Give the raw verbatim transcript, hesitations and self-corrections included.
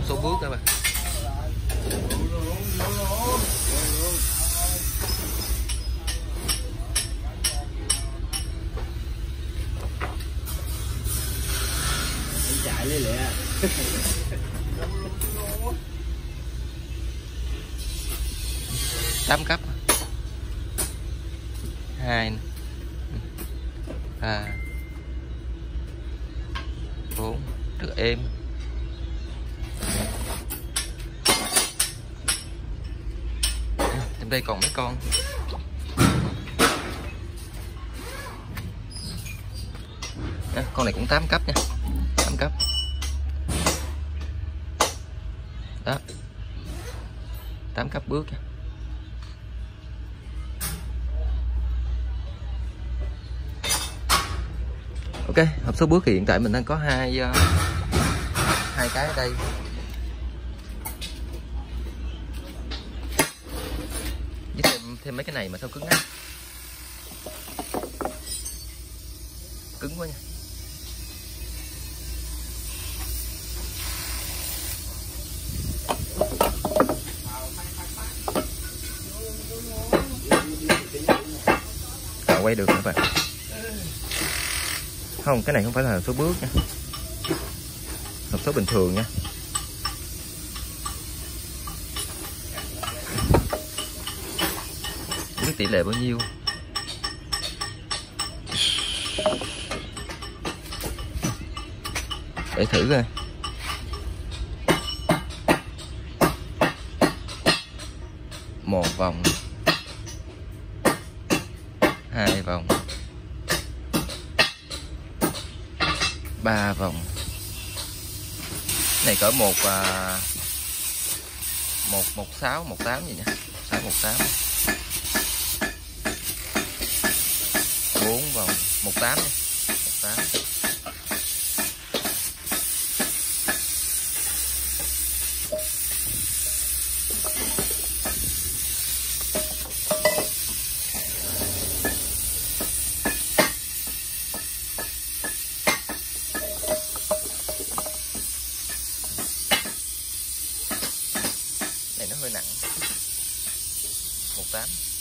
số bước các bạn. Chạy lấy lẹ. Tám cấp. Hai, ba, bốn, rất êm. Trong đây còn mấy con. À, con này cũng tám cấp nha, tám cấp. Đó, tám cấp bước nha. Ok, hộp số bước thì hiện tại mình đang có hai uh, hai cái ở đây. Với thêm thêm mấy cái này mà sao cứng á. Cứng quá nha. À, quay được các bạn. Không, cái này không phải là hộp số bước nha. Hộp số bình thường nha. Biết tỷ lệ bao nhiêu. Để thử coi. Một vòng, hai vòng, ba vòng. Này cỡ một à, một một sáu một tám gì nha, sáu một tám. Bốn vòng, một tám đi, một tám. Này nó hơi nặng. một tám.